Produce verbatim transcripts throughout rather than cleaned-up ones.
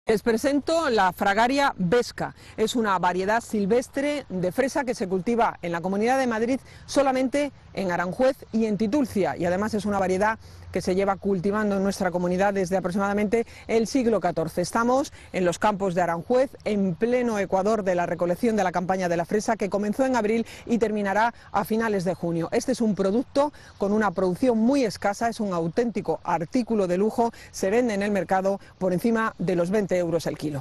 Les presento la Fragaria vesca. Es una variedad silvestre de fresa que se cultiva en la Comunidad de Madrid solamente en Aranjuez y en Titulcia, y además es una variedad que se lleva cultivando en nuestra comunidad desde aproximadamente el siglo catorce. Estamos en los campos de Aranjuez, en pleno ecuador de la recolección de la campaña de la fresa, que comenzó en abril y terminará a finales de junio. Este es un producto con una producción muy escasa, es un auténtico artículo de lujo, se vende en el mercado por encima de los veinte euros el kilo.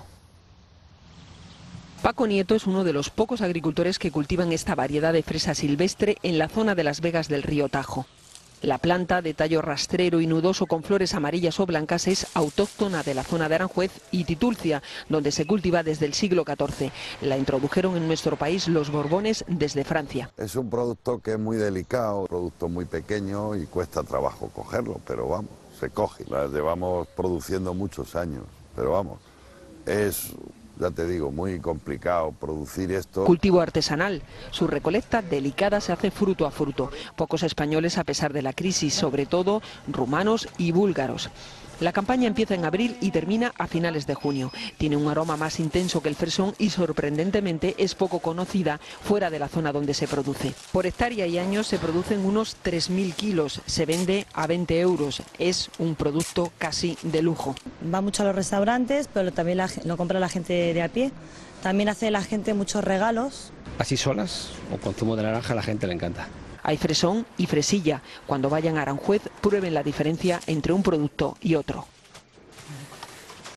Paco Nieto es uno de los pocos agricultores que cultivan esta variedad de fresa silvestre en la zona de Las Vegas del río Tajo. La planta, de tallo rastrero y nudoso con flores amarillas o blancas, es autóctona de la zona de Aranjuez y Titulcia, donde se cultiva desde el siglo catorce. La introdujeron en nuestro país los Borbones desde Francia. Es un producto que es muy delicado, un producto muy pequeño y cuesta trabajo cogerlo, pero vamos, se coge. La llevamos produciendo muchos años, pero vamos, es... ya te digo, muy complicado producir esto. Cultivo artesanal. Su recolecta delicada se hace fruto a fruto. Pocos españoles, a pesar de la crisis, sobre todo rumanos y búlgaros. La campaña empieza en abril y termina a finales de junio. Tiene un aroma más intenso que el fresón y, sorprendentemente, es poco conocida fuera de la zona donde se produce. Por hectárea y año se producen unos tres mil kilos. Se vende a veinte euros. Es un producto casi de lujo. Va mucho a los restaurantes, pero también la, lo compra la gente de a pie. También hace la gente muchos regalos. Así solas o con zumo de naranja a la gente le encanta. Hay fresón y fresilla. Cuando vayan a Aranjuez, prueben la diferencia entre un producto y otro.